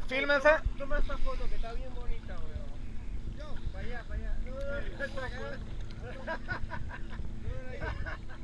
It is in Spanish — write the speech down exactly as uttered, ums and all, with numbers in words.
fílmense. Toma esta foto que está bien bonita, weón. Yo, para allá, para allá. No, no, no, no, no, no, no, no, no, no, no, no, no,